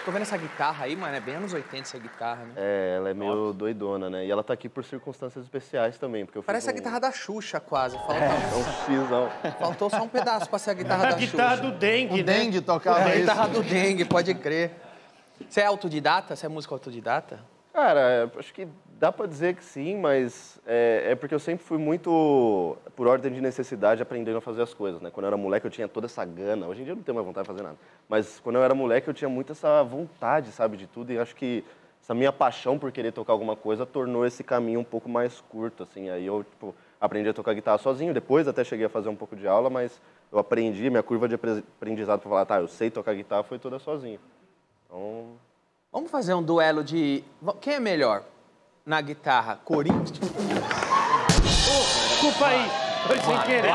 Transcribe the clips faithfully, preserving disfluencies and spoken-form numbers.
tô vendo essa guitarra aí, mano, é bem anos oitenta essa guitarra, né? É, ela é meio Nossa. doidona, né? E ela tá aqui por circunstâncias especiais também, porque eu Parece fiz a um... guitarra da Xuxa, quase. Faltou, é, um xizão. Faltou só um pedaço pra ser a guitarra da Xuxa. A guitarra Xuxa. do Dengue, o né? Dengue tocava é, isso. A guitarra do Dengue, pode crer. Você é autodidata? Você é músico autodidata? Cara, acho que dá pra dizer que sim, mas é, é porque eu sempre fui muito, por ordem de necessidade, aprendendo a fazer as coisas, né? Quando eu era moleque, eu tinha toda essa gana. Hoje em dia eu não tenho mais vontade de fazer nada. Mas quando eu era moleque, eu tinha muito essa vontade, sabe, de tudo. E acho que essa minha paixão por querer tocar alguma coisa tornou esse caminho um pouco mais curto, assim. Aí eu, tipo, aprendi a tocar guitarra sozinho. Depois até cheguei a fazer um pouco de aula, mas eu aprendi, minha curva de aprendizado pra falar, tá, eu sei tocar guitarra, foi toda sozinho. Então... Vamos fazer um duelo de... Quem é melhor na guitarra? Corinthians? Oh, desculpa aí, foi sem querer.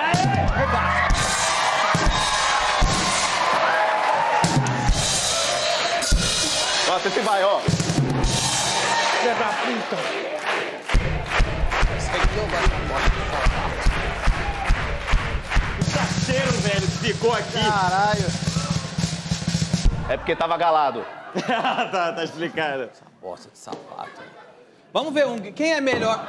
Ó, você se vai, ó. Filha da puta. Isso aqui eu gosto de O cacheiro, velho, que ficou aqui. Caralho. É porque tava galado. tá, tá explicado. Essa bosta de sapato. Vamos ver um... Quem é melhor?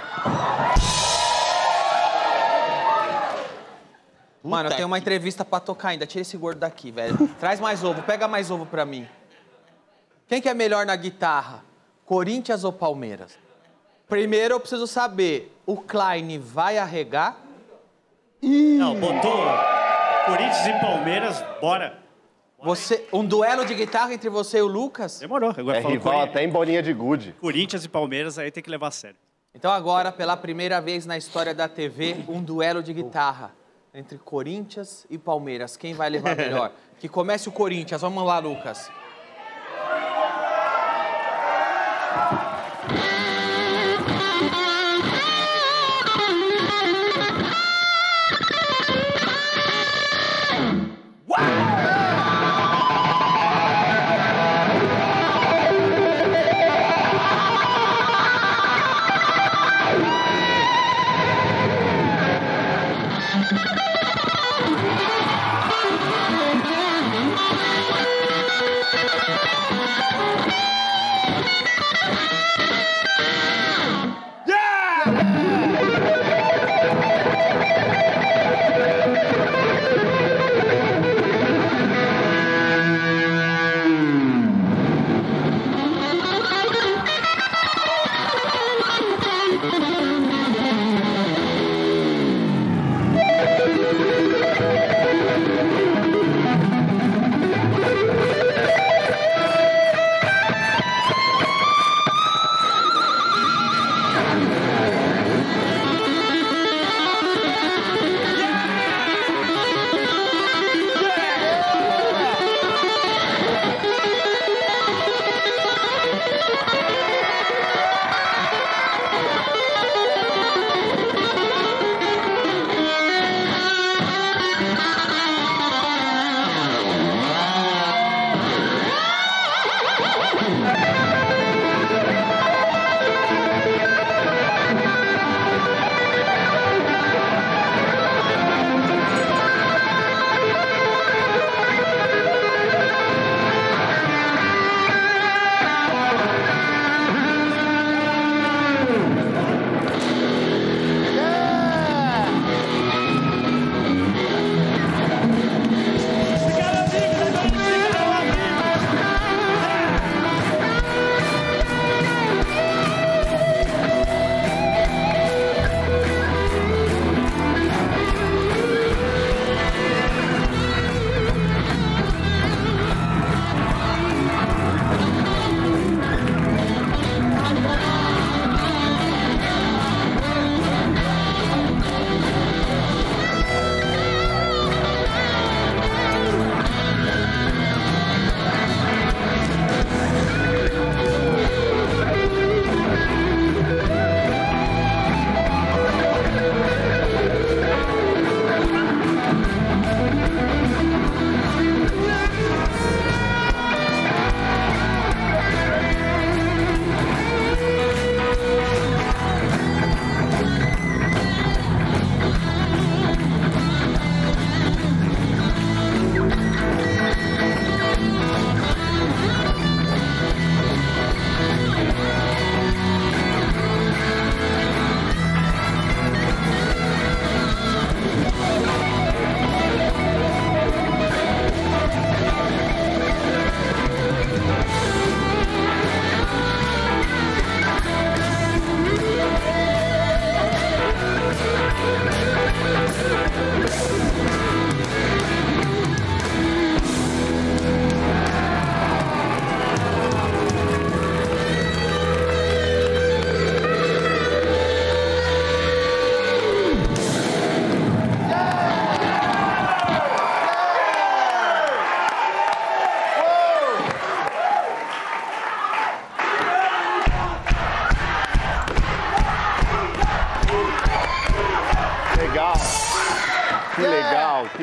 Mano, eu tenho uma entrevista pra tocar ainda. Tira esse gordo daqui, velho. Traz mais ovo. Pega mais ovo pra mim. Quem que é melhor na guitarra? Corinthians ou Palmeiras? Primeiro eu preciso saber, o Klein vai arregar? Não, botou Corinthians e Palmeiras, bora. Você, um duelo de guitarra entre você e o Lucas? Demorou. Agora É rival até em bolinha de gude. Corinthians e Palmeiras, aí tem que levar a sério. Então agora, pela primeira vez na história da T V, um duelo de guitarra entre Corinthians e Palmeiras. Quem vai levar melhor? Que comece o Corinthians. Vamos lá, Lucas.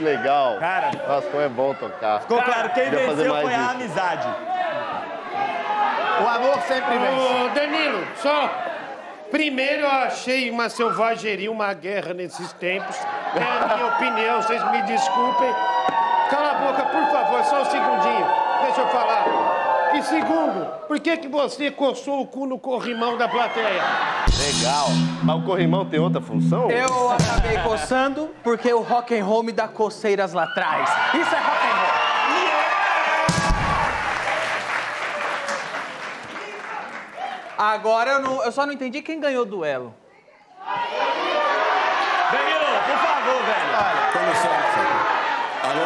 legal. Cara, nossa, como é bom tocar. Ficou claro, quem Podia fazer venceu mais foi a isso. amizade. O amor sempre vence. Ô, Danilo, só... Primeiro, eu achei uma selvageria, uma guerra nesses tempos. É a minha opinião, vocês me desculpem. Cala a boca, por favor, só um segundinho. Deixa eu falar. E segundo, por que que você coçou o cu no corrimão da plateia? Legal. Mas o corrimão tem outra função? Eu acabei coçando porque o rock and roll me dá coceiras lá atrás. Isso é rock and roll. Agora eu, não, eu só não entendi quem ganhou o duelo. Danilo, por favor, velho. Com licença. Alô?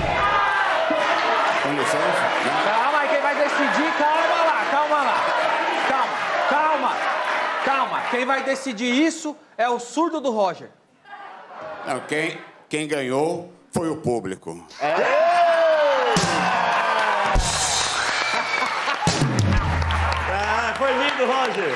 Com licença? Calma aí, quem vai decidir, calma lá, calma lá. Calma, calma, calma. Quem vai decidir isso é o surdo do Roger. Não, quem, quem ganhou foi o público. Ah, foi lindo, Roger.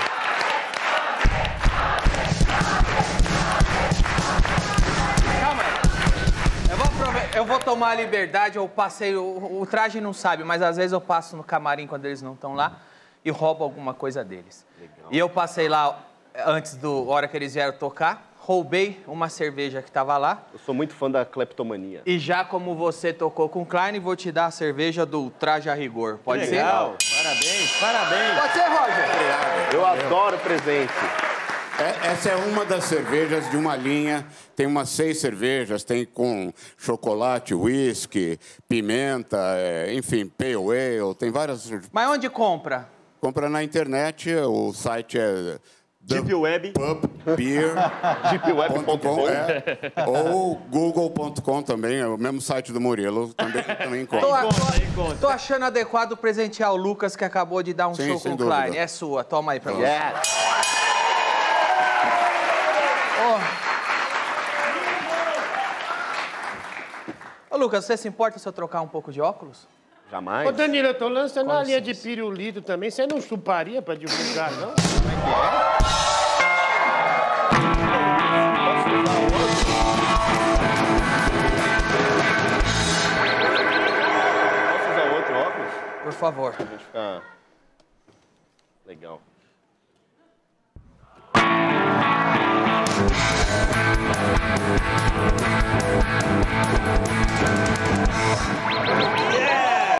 Calma aí. Eu vou, aprove- eu vou tomar a liberdade, eu passei, o, o traje não sabe, mas às vezes eu passo no camarim quando eles não estão lá e roubo alguma coisa deles. Legal. E eu passei lá antes do hora que eles vieram tocar, roubei uma cerveja que estava lá. Eu sou muito fã da cleptomania. E já como você tocou com o Klein, vou te dar a cerveja do Traje a Rigor. Pode ser? Legal. Parabéns, parabéns. Pode ser, Roger? Eu adoro presente. É, essa é uma das cervejas de uma linha. Tem umas seis cervejas. Tem com chocolate, whisky, pimenta, é, enfim, pale ale. Tem várias... Mas onde compra? Compra na internet. O site é... Deep Web. Pub Beer. deep web ponto com. É, ou google ponto com também, é o mesmo site do Murilo, também, também Tô, encontra. tô, tô achando adequado presentear o Lucas, que acabou de dar um Sim, show sem com o Klein. dúvida. É sua, toma aí pra você. Yeah. Ô, Lucas, você se importa se eu trocar um pouco de óculos? Jamais. Ô, Danilo, eu tô lançando Com uma linha de licença. pirulito também. Você não chuparia pra divulgar, não? Posso usar outro óculos? Por favor. Pra gente ficar... Legal. Yeah!